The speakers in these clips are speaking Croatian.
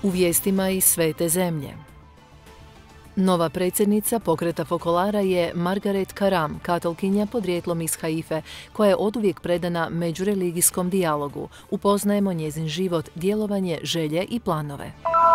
U vijestima iz Svete zemlje. Nova predsjednica pokreta Fokolara je Margaret Karam, katolkinja podrijetlom iz Haife, koja je oduvijek predana međureligijskom dijalogu. Upoznajemo njezin život, djelovanje, želje i planove.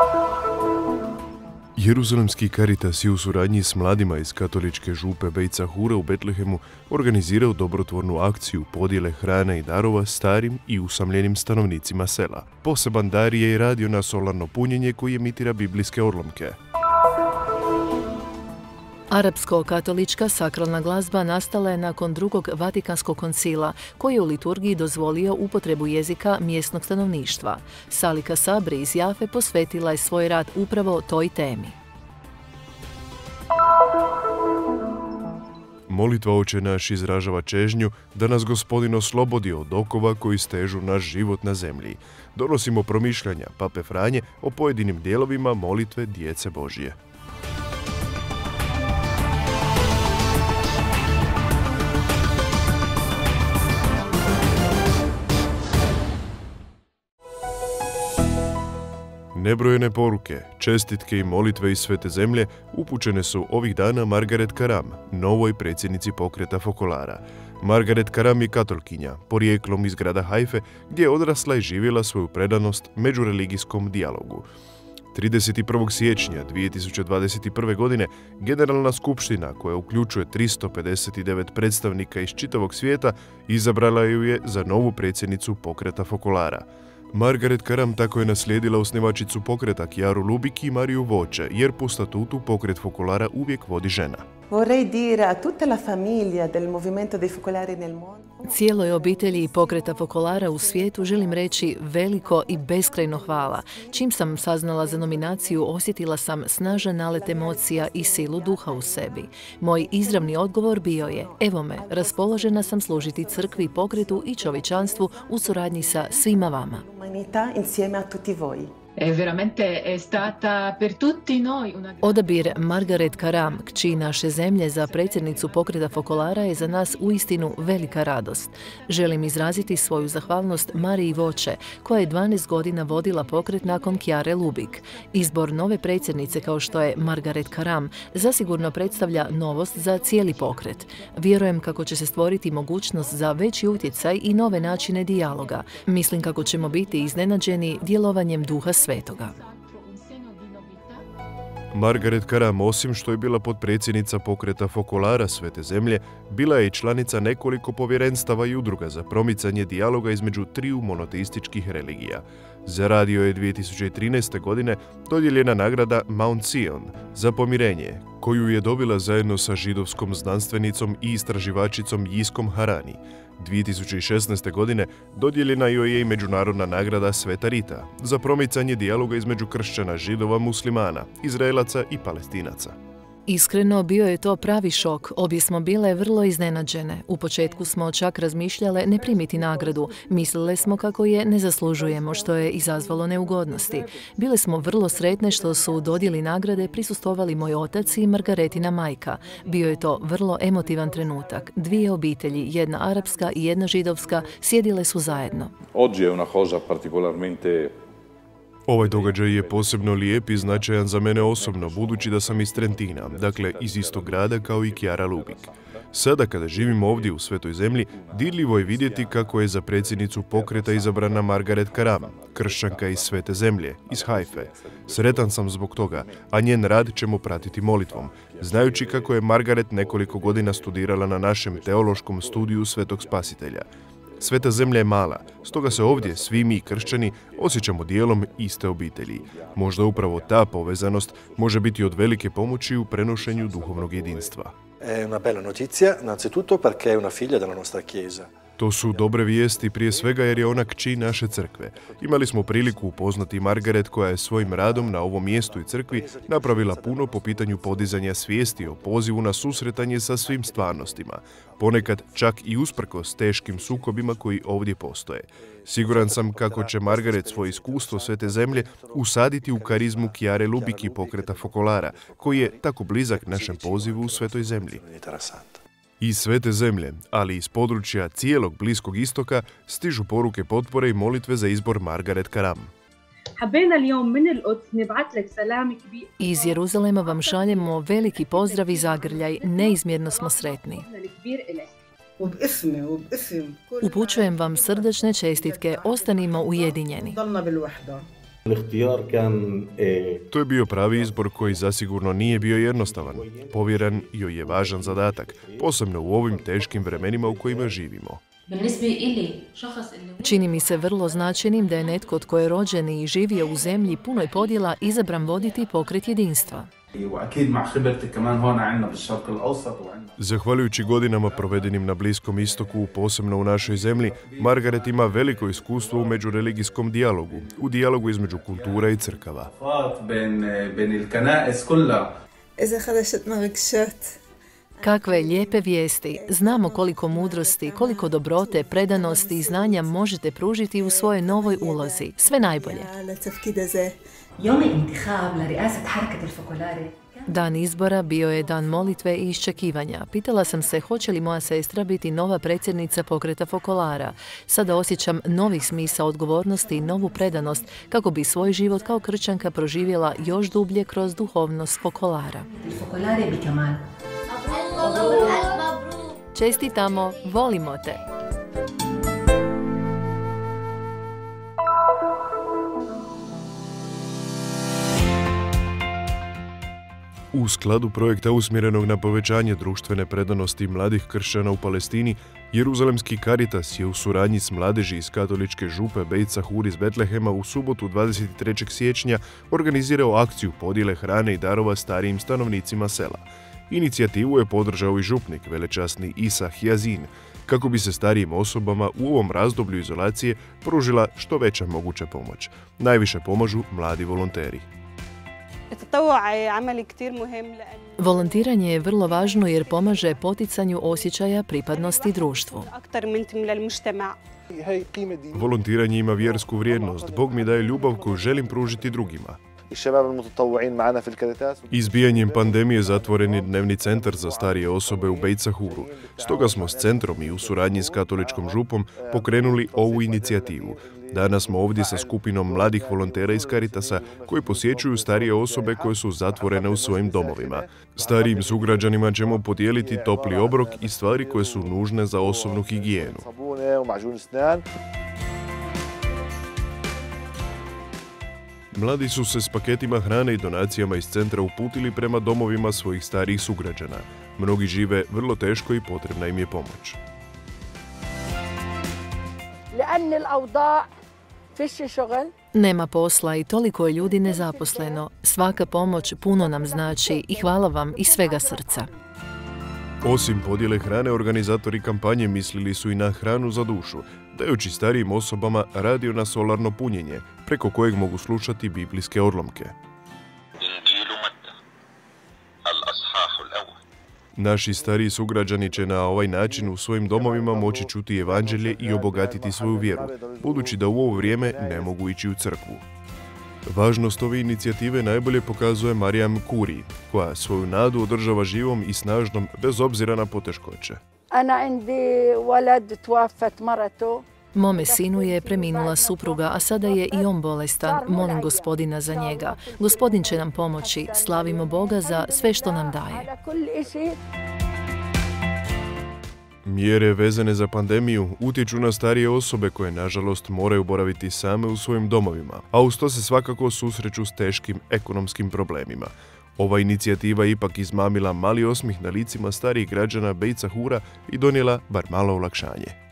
Jeruzalemski Caritas je u suradnji s mladima iz katoličke župe Bejt Sahura u Betlehemu organizirao dobrotvornu akciju podjele hrane i darova starim i usamljenim stanovnicima sela. Poseban dar je i radio na solarno punjenje koji emitira biblijske odlomke. Arapsko-katolička sakralna glazba nastala je nakon drugog Vatikanskog koncila, koji je u liturgiji dozvolio upotrebu jezika mjesnog stanovništva. Salika Sabri iz Jafe posvetila je svoj rad upravo toj temi. Molitva Oče naš izražava čežnju da nas Gospodin oslobodi od okova koji stežu naš život na zemlji. Donosimo promišljanja Pape Franje o pojedinim dijelovima molitve Djece Božje. Nebrojene poruke, čestitke i molitve iz Svete zemlje upućene su ovih dana Margaret Karam, novoj predsjednici pokreta Fokolara. Margaret Karam je katolkinja, porijeklom iz grada Haife, gdje je odrasla i živjela svoju predanost međureligijskom dijalogu. 31. siječnja 2021. godine Generalna skupština, koja uključuje 359 predstavnika iz čitavog svijeta, izabrala ju je za novu predsjednicu pokreta Fokolara. Margaret Karam tako je naslijedila osnivačicu pokreta Chiaru Lubich i Mariju Voce, jer po statutu pokret Fokolara uvijek vodi žena. Vorrei dire a tutta la famiglia del movimento dei focolari nel mondo. Cijeloj obitelji pokreta Fokolara u svijetu želim reći veliko i beskrajno hvala. Čim sam saznala za nominaciju, osjetila sam snažan nalet emocija i silu duha u sebi. Moj izravni odgovor bio je: evo me, raspoložena sam služiti crkvi, pokretu i čovječanstvu u suradnji sa svima vama. Insieme a tutti voi. Odabir Margaret Karam, kći naše zemlje, za predsjednicu pokreta Fokolara je za nas uistinu velika radost. Želim izraziti svoju zahvalnost Mariji Voce, koja je 12 godina vodila pokret nakon Chiare Lubich. Izbor nove predsjednice kao što je Margaret Karam zasigurno predstavlja novost za cijeli pokret. Vjerujem kako će se stvoriti mogućnost za veći utjecaj i nove načine dijaloga. Mislim kako ćemo biti iznenađeni djelovanjem Duha Svetoga. Margaret Karam, osim što je bila potpredsjednica pokreta Fokolara Svete zemlje, bila je i članica nekoliko povjerenstava i udruga za promicanje dijaloga između triju monoteističkih religija. Za radio je 2013. godine dodijeljena nagrada Mount Sion za pomirenje, koju je dobila zajedno sa židovskom znanstvenicom i istraživačicom Yiskom Harani. 2016. godine dodijeljena joj je i međunarodna nagrada Sveta Rita za promicanje dijaloga između kršćana, židova, muslimana, Izraelaca i Palestinaca. Iskreno, bio je to pravi šok. Obje smo bile vrlo iznenađene. U početku smo čak razmišljale ne primiti nagradu. Mislile smo kako je ne zaslužujemo, što je izazvalo neugodnosti. Bile smo vrlo sretne što su u dodjeli nagrade prisustvovali moj otac i Margaretina majka. Bio je to vrlo emotivan trenutak. Dvije obitelji, jedna arapska i jedna židovska, sjedile su zajedno. Oggi è una cosa particolarmente. Ovaj događaj je posebno lijep i značajan za mene osobno, budući da sam iz Trentina, dakle iz istog grada kao i Chiara Lubich. Sada, kada živimo ovdje u Svetoj zemlji, dirljivo je vidjeti kako je za predsjednicu pokreta izabrana Margaret Karam, kršćanka iz Svete zemlje, iz Haife. Sretan sam zbog toga, a njen rad ćemo pratiti molitvom, znajući kako je Margaret nekoliko godina studirala na našem teološkom studiju Svetog Spasitelja. Sveta zemlja je mala, stoga se ovdje svi mi kršćani osjećamo dijelom iste obitelji. Možda upravo ta povezanost može biti od velike pomoći u prenošenju duhovnog jedinstva. È una bella notizia, innanzitutto perché è una figlia della nostra Chiesa. To su dobre vijesti prije svega jer je ona kći naše crkve. Imali smo priliku upoznati Margaret, koja je svojim radom na ovom mjestu i crkvi napravila puno po pitanju podizanja svijesti o pozivu na susretanje sa svim stvarnostima, ponekad čak i usprkos teškim sukobima koji ovdje postoje. Siguran sam kako će Margaret svoje iskustvo Svete zemlje usaditi u karizmu Chiare Lubich i pokreta Fokolara, koji je tako blizak našem pozivu u Svetoj zemlji. Iz Svete zemlje, ali iz područja cijelog Bliskog istoka, stižu poruke potpore i molitve za izbor Margaret Karam. Iz Jeruzalema vam šaljemo veliki pozdrav i zagrljaj, neizmjerno smo sretni. Upućujem vam srdačne čestitke, ostanimo ujedinjeni. To je bio pravi izbor koji zasigurno nije bio jednostavan. Povjeren joj je važan zadatak, posebno u ovim teškim vremenima u kojima živimo. Čini mi se vrlo značajnim da je netko tko je rođen i živio u zemlji punoj podjela izabran voditi pokret jedinstva. Zahvaljujući godinama provedenim na Bliskom istoku, posebno u našoj zemlji, Margaret ima veliko iskustvo u međureligijskom dijalogu, u dijalogu između kultura i crkava. Kakve lijepe vijesti! Znamo koliko mudrosti, koliko dobrote, predanosti i znanja možete pružiti u svojoj novoj ulozi. Sve najbolje! Dan izbora bio je dan molitve i iščekivanja. Pitala sam se hoće li moja sestra biti nova predsjednica pokreta Fokolara. Sada osjećam novi smisao odgovornosti i novu predanost kako bi svoj život kao kršćanka proživjela još dublje kroz duhovnost Fokolara. Čestitamo, volimo te! U skladu projekta usmjerenog na povećanje društvene predanosti mladih kršćana u Palestini, Jeruzalemski Caritas je u suradnji s mladeži iz katoličke župe Beit Sahur iz Betlehema u subotu 23. siječnja organizirao akciju podjele hrane i darova starijim stanovnicima sela. Inicijativu je podržao i župnik, velečasni Isa Hjazin, kako bi se starijim osobama u ovom razdoblju izolacije pružila što veća moguća pomoć. Najviše pomažu mladi volonteri. Volontiranje je vrlo važno jer pomaže poticanju osjećaja pripadnosti društvu. Volontiranje ima vjersku vrijednost. Bog mi daje ljubav koju želim pružiti drugima. Izbijanjem pandemije zatvoren je dnevni centar za starije osobe u Beit Sahuru. Stoga smo s centrom i u suradnji s katoličkom župom pokrenuli ovu inicijativu. Danas smo ovdje sa skupinom mladih volontera iz Caritasa koji posjećuju starije osobe koje su zatvorene u svojim domovima. Starijim sugrađanima ćemo podijeliti topli obrok i stvari koje su nužne za osobnu higijenu. Mladi su se s paketima hrane i donacijama iz centra uputili prema domovima svojih starijih sugrađana. Mnogi žive vrlo teško i potrebna im je pomoć. Nema posla i toliko je ljudi nezaposleno. Svaka pomoć puno nam znači i hvala vam iz svega srca. Osim podjele hrane, organizatori kampanje mislili su i na hranu za dušu, dajući starijim osobama radio na solarno punjenje, preko kojeg mogu slušati biblijske odlomke. Naši stariji sugrađani će na ovaj način u svojim domovima moći čuti evanđelje i obogatiti svoju vjeru, budući da u ovo vrijeme ne mogu ići u crkvu. Važnost ove inicijative najbolje pokazuje Marijam Kuri, koja svoju nadu održava živom i snažnom bez obzira na poteškoće. Mome sinu je preminula supruga, a sada je i on bolestan. Molim Gospodina za njega. Gospodin će nam pomoći. Slavimo Boga za sve što nam daje. Mjere vezane za pandemiju utječu na starije osobe koje, nažalost, moraju boraviti same u svojim domovima, a uz to se svakako susreću s teškim ekonomskim problemima. Ova inicijativa je ipak izmamila mali osmih na licima starijih građana Beit Sahura i donijela bar malo olakšanje.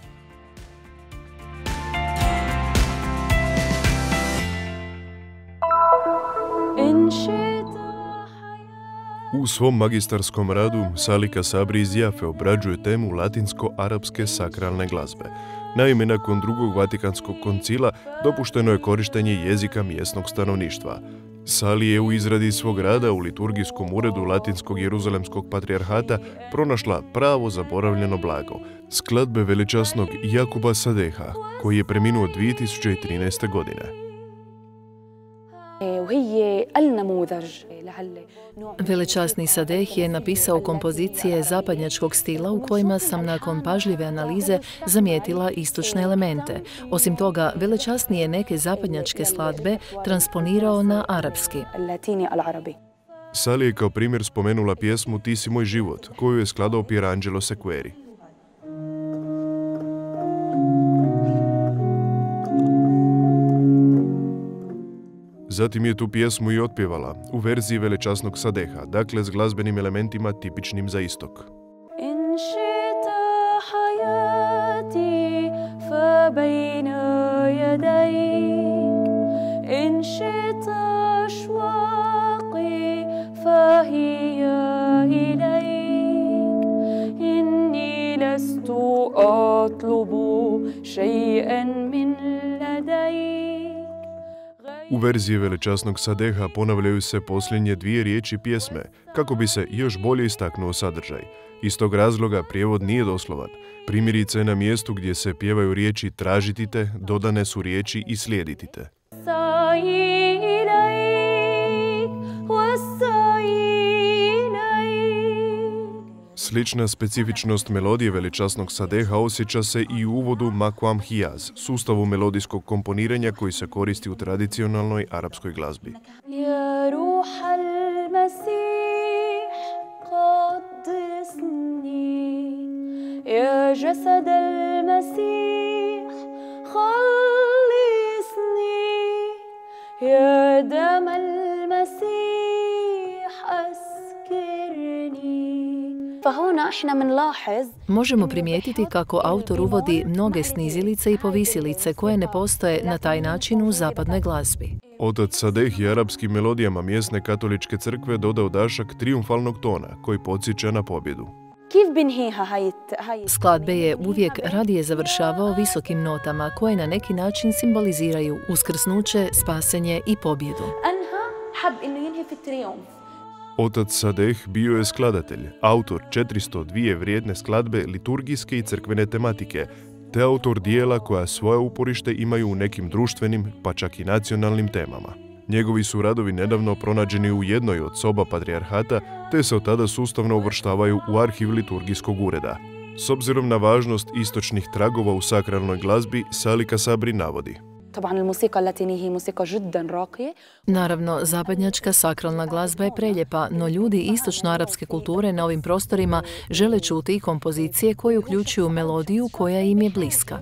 U svom magistarskom radu Salika Sabri iz Jafe obrađuje temu latinsko-arapske sakralne glazbe. Naime, nakon drugog Vatikanskog koncila dopušteno je korištenje jezika mjesnog stanovništva. Sali je u izradi svog rada u liturgijskom uredu Latinskog Jeruzalemskog patrijarhata pronašla pravo zaboravljeno blago, skladbe velečasnog Jakuba Sadeha, koji je preminuo 2013. godine. Velečasni Sadeh je napisao kompozicije zapadnjačkog stila u kojima sam nakon pažljive analize zamijetila istočne elemente. Osim toga, velečasni je neke zapadnjačke skladbe transponirao na arapski. Sally je kao primjer spomenula pjesmu Ti si moj život, koju je skladao Pierangelo Sequeri. Zatim je tu pjesmu i otpjevala u verziji velečasnog Sadeha, dakle s glazbenim elementima tipičnim za istok. U verziji velečasnog Sadeha ponavljaju se posljednje dvije riječi pjesme, kako bi se još bolje istaknuo sadržaj. Iz tog razloga prijevod nije doslovan. Primjerice, na mjestu gdje se pjevaju riječi tražiti te, dodane su riječi i slijediti te. Slična specifičnost melodije velečasnog Sadeha osjeća se i u uvodu Maqam Hijaz, sustavu melodijskog komponiranja koji se koristi u tradicionalnoj arapskoj glazbi. Možemo primijetiti kako autor uvodi mnoge snizilice i povisilice koje ne postoje na taj način u zapadnoj glazbi. Otac Sadeh je arapskim melodijama mjesne katoličke crkve dodao dašak trijumfalnog tona koji podsjeća na pobjedu. Skladbe je uvijek radije završavao visokim notama koje na neki način simboliziraju uskrsnuće, spasenje i pobjedu. Otac Sadeh bio je skladatelj, autor 402 vrijedne skladbe liturgijske i crkvene tematike, te autor dijela koja svoje uporište imaju u nekim društvenim, pa čak i nacionalnim temama. Njegovi su radovi nedavno pronađeni u jednoj od soba patrijarhata, te se od tada sustavno uvrštavaju u arhiv liturgijskog ureda. S obzirom na važnost istočnih tragova u sakralnoj glazbi, Sally Kasabri navodi: Naravno, zapadnjačka sakralna glazba je preljepa, no ljudi istočno-arapske kulture na ovim prostorima žele čuti i kompozicije koje uključuju melodiju koja im je bliska.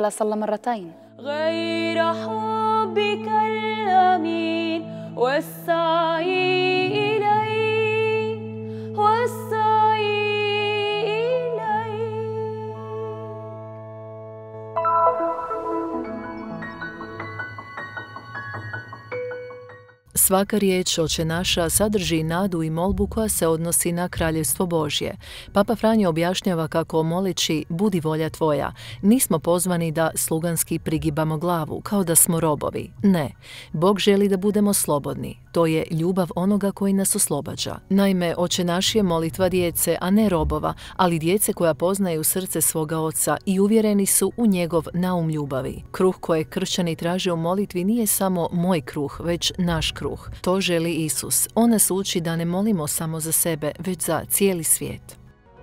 Svaka riječ Oče naša sadrži nadu i molbu koja se odnosi na Kraljevstvo Božje. Papa Franjo objašnjava kako moleći budi volja tvoja, nismo pozvani da sluganski prigibamo glavu, kao da smo robovi. Ne, Bog želi da budemo slobodni. To je ljubav onoga koji nas oslobađa. Naime, Oče naš je molitva djece, a ne robova, ali djece koja poznaju srce svoga Oca i uvjereni su u njegov naum ljubavi. Kruh koje kršćani traže u molitvi nije samo moj kruh, već naš kruh. To želi Isus. On nas uči da ne molimo samo za sebe, već za cijeli svijet.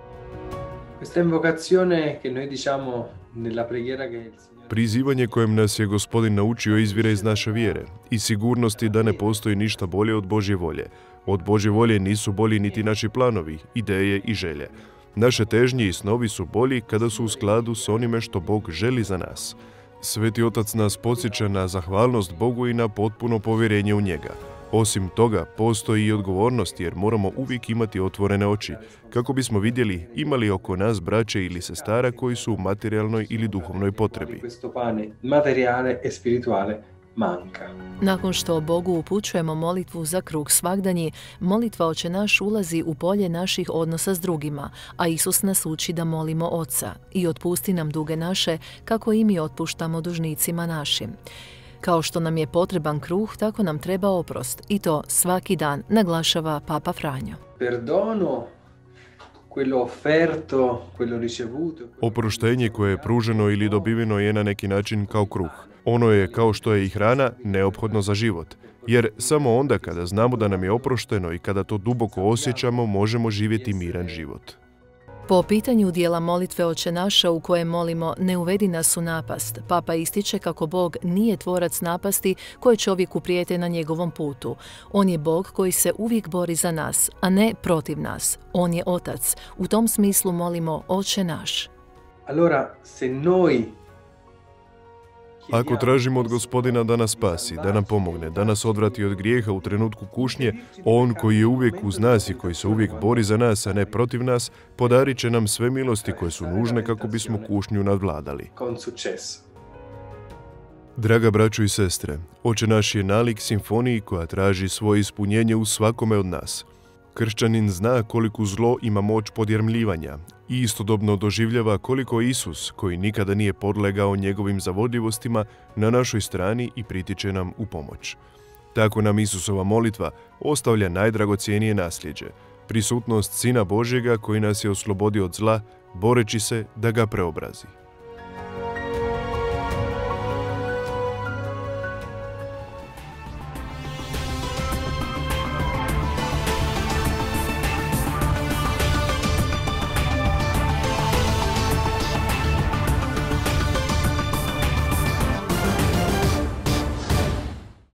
Prizivanje kojem nas je Gospodin naučio izvire iz naše vjere i sigurnosti da ne postoji ništa bolje od Božje volje. Od Božje volje nisu bolji niti naši planovi, ideje i želje. Naše težnje i snovi su bolji kada su u skladu s onime što Bog želi za nas. Sveti Otac nas podsjeća na zahvalnost Bogu i na potpuno povjerenje u njega. Osim toga, postoji i odgovornost jer moramo uvijek imati otvorene oči, kako bismo vidjeli imali oko nas braće ili sestara koji su u materijalnoj ili duhovnoj potrebi. Nakon što Bogu upućujemo molitvu za kruh svagdanji, molitva Oče naš ulazi u polje naših odnosa s drugima, a Isus nas uči da molimo Oca i otpusti nam duge naše, kako i mi otpuštamo dužnicima našim. Kao što nam je potreban kruh, tako nam treba oprost, i to svaki dan, naglašava Papa Franjo. Oproštenje koje je pruženo ili dobiveno je na neki način kao kruh. Ono je, kao što je i hrana, neophodno za život. Jer samo onda kada znamo da nam je oprošteno i kada to duboko osjećamo, možemo živjeti miran život. Po pitanju dijela molitve Oče naša u kojem molimo ne uvedi nas u napast, Papa ističe kako Bog nije tvorac napasti koje čovjeku prijete na njegovom putu. On je Bog koji se uvijek bori za nas, a ne protiv nas. On je Otac. U tom smislu molimo Oče naš. Ako tražimo od Gospodina da nas spasi, da nam pomogne, da nas odvrati od grijeha u trenutku kušnje, On koji je uvijek uz nas i koji se uvijek bori za nas, a ne protiv nas, podarit će nam sve milosti koje su nužne kako bismo kušnju nadvladali. Draga braćo i sestre, Oče naš je nalik simfoniji koja traži svoje ispunjenje u svakome od nas. Kršćanin zna koliko zlo ima moć podjarmljivanja i istodobno doživljava koliko Isus, koji nikada nije podlegao njegovim zavodljivostima, na našoj strani i pritiče nam u pomoć. Tako nam Isusova molitva ostavlja najdragocjenije nasljeđe, prisutnost Sina Božjega koji nas je oslobodio od zla, boreći se da ga preobrazi.